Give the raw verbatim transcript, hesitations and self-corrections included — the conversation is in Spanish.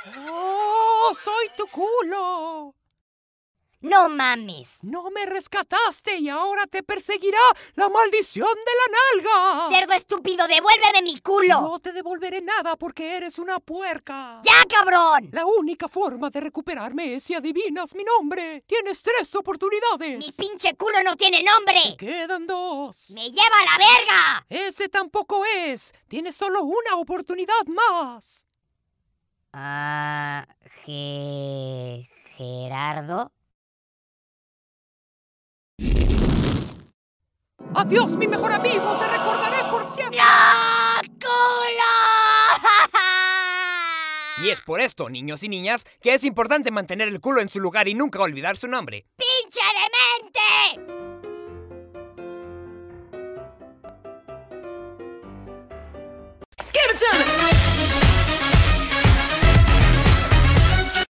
¡Oh, soy tu culo! ¡No mames! No me rescataste y ahora te perseguirá la maldición de la nalga. ¡Cerdo estúpido, devuélveme mi culo! No te devolveré nada porque eres una puerca. ¡Ya, cabrón! La única forma de recuperarme es si adivinas mi nombre. Tienes tres oportunidades. ¡Mi pinche culo no tiene nombre! Te quedan dos. ¡Me lleva a la verga! Ese tampoco es. Tienes solo una oportunidad más. Ah, Ge... Gerardo. Adiós, mi mejor amigo. Te recordaré por siempre. ¡No, culo! Y es por esto, niños y niñas, que es importante mantener el culo en su lugar y nunca olvidar su nombre. ¡Pinche demente!